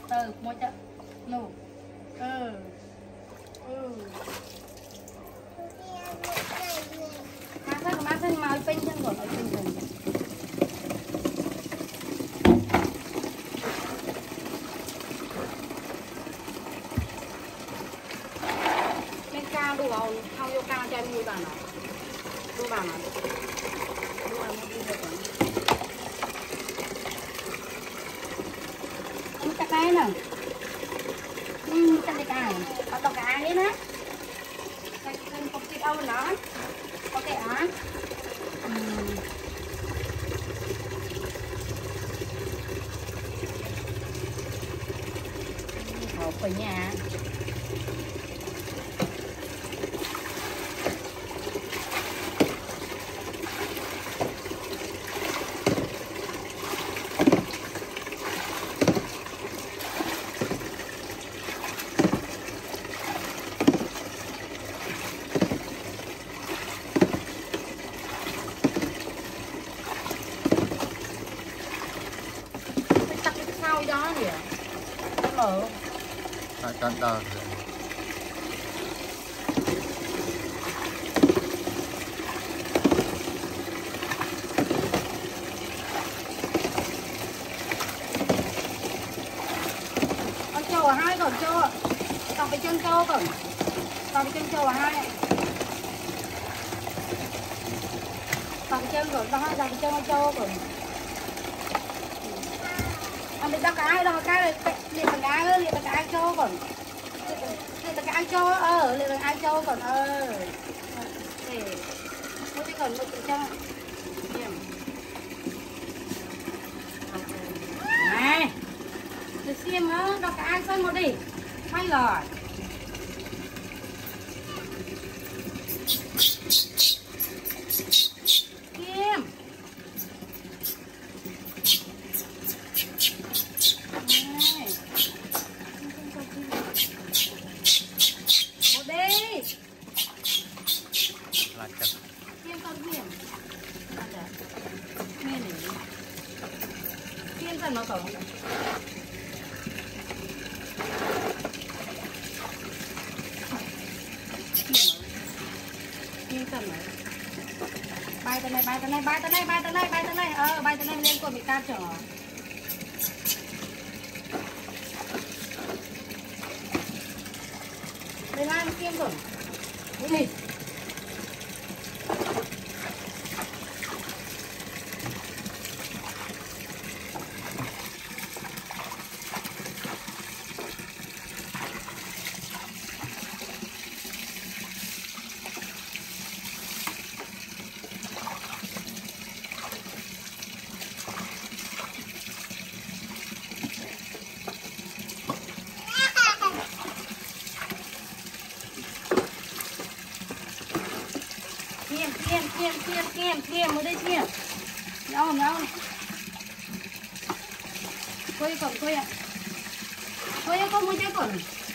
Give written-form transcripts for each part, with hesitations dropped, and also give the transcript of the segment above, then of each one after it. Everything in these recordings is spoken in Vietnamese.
từ mua chợ nụ má thân màu pin chân còn ở pin chân bên cao đủ không không vô cao cho em mua bàn nào mua bàn nào mua ăn đi được rồi em cắt cái nè cắt cái cái ở đâu cái đấy nè cái cục thịt âu nó có cái á hộp về nhà đó kìa mở tại cắn đờ con trâu ở hai còn trâu còn cái chân trâu còn cái chân trâu ở hai còn cái chân còn đó cái chân con trâu còn mình đã cái đâu cái liền bằng cái cho còn liền bằng cái cho liền bằng ai cho còn để mỗi cái còn một cho này được xem hả đâu cái sơn một đi hay rồi nó còn bay tới này lên cô bị cắt trở đây là ăn kem rồi đi kem ở đây kem nhau quay cổng quay ạ quay không muốn chơi cổng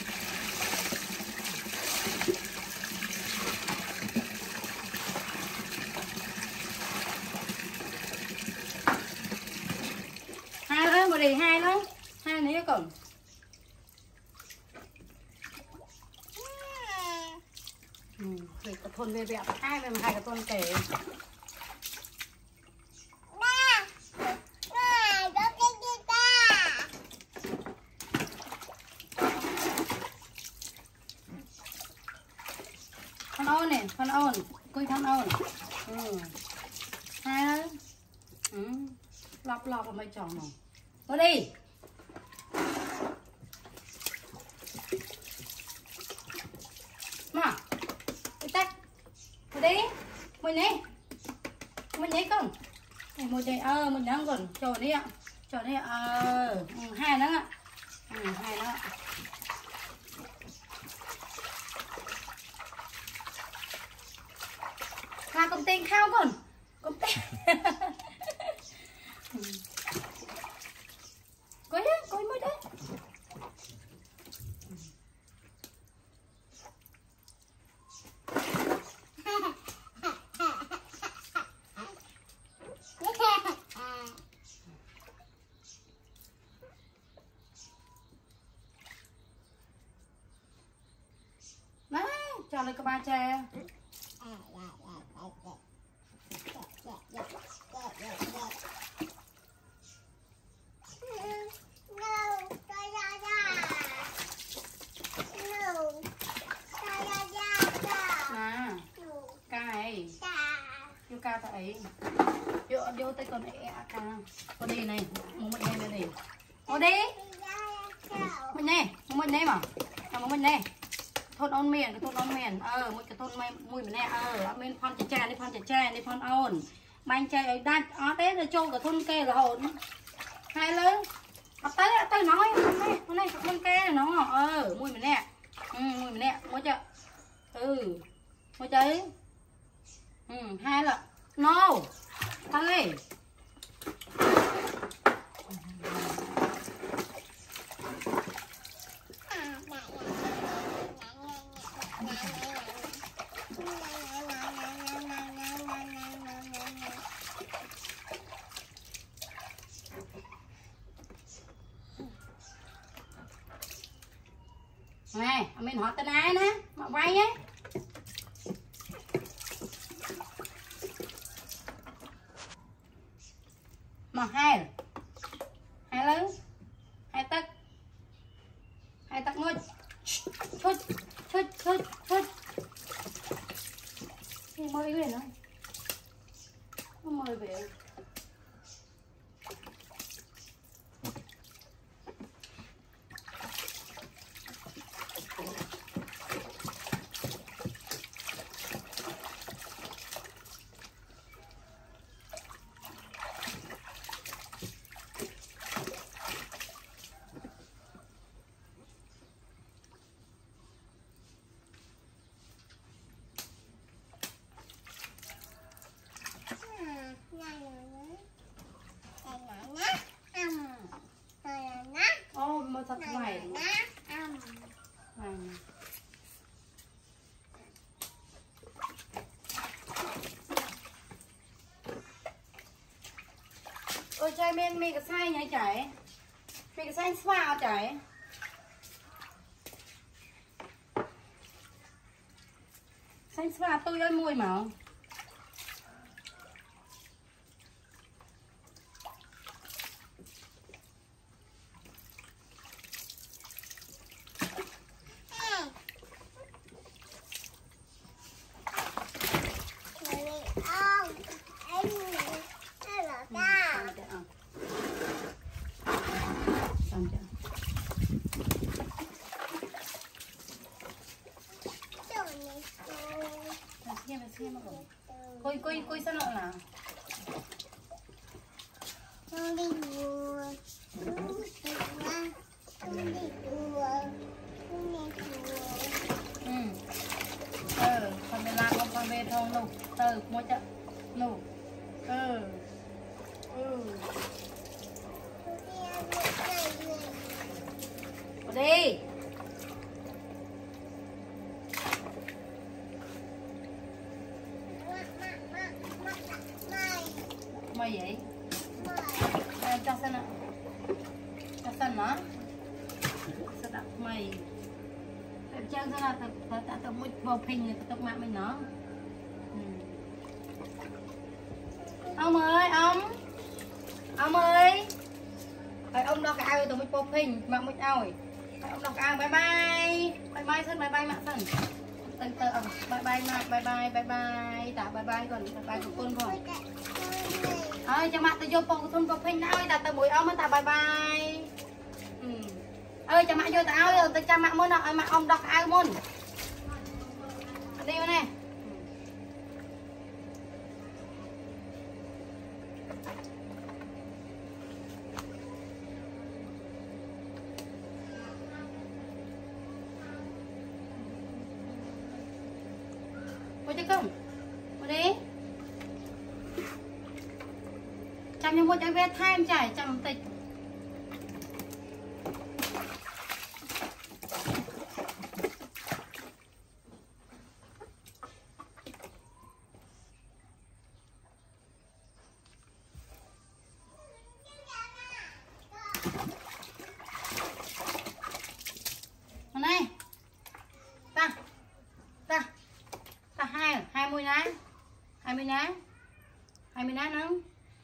hai đó một đề hai đó hai này cổng để có thôn về vẹo hai cái thôn kể con ôn quay con ôn hai đó lọc ở mấy tròn này có đi mà cái tách có đi mình nhảy con một chạy mình đang còn tròn đi ạ hai đó ạ hai đó là công ty khao còn công ty coi mới đấy con lấy cái ba cha cài vô cao tại vô tay con ca con đi này muốn mình đây này ô đi mình nè mà mình nè thôn ôn miền một cái thôn mùi mình nè mình phong chè đi phong ôn bánh chè ở đây ở đấy là trâu cái thôn kê là hồn hai lớn tới nói con này thôn kê nó mùi mình nè mua chưa mua chơi hai là no tăng đi này mình hỏi tên ai nè mà quay á mà hai lớn hai tấc ngôi chút thì mời về nó mời về mà thật mày ôi trai men mẹ cái sai nhảy chảy mẹ cái sai xoa chảy xanh xoa tôi ơi mùi mà Côi sao nọ nào con về làm con về thong nụ từ mua chợ nụ đi mày vậy cho xin ạ cho xin nó sẽ đặt mày chân ra là tập một bầu hình người tập mạng mình nó ông ơi ông đọc ai tập một bầu hình mạng một ơi ông đọc ai bye bye xin bye bye mạng xin từ bye bye tạ bye bye còn bye bye của con không ơi cho mặt tôi vô phòng thôn bọc hình ơi ta mũi ông ta bye bye ơi cho mặt vô ta ơi tôi cho mặt môn nào mặt ông đọc ai môn đi nè ôi chứ không đi chăm như một cái vé time chảy chăm tịch này ta mươi ná nắng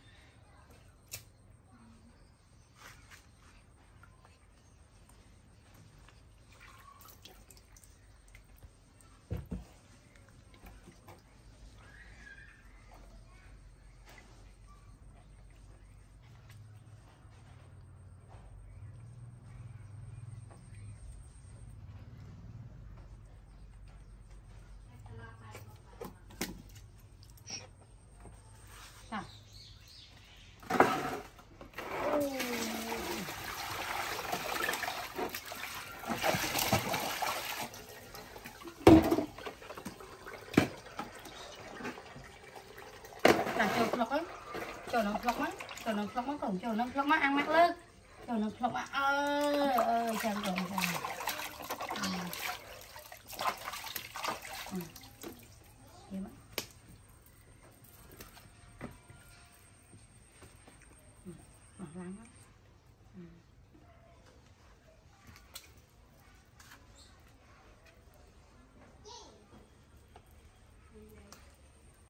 cho nó lọc mắt còn cho nó lọc mắt ăn mắt lớn cho nó lọc mắt chẳng còn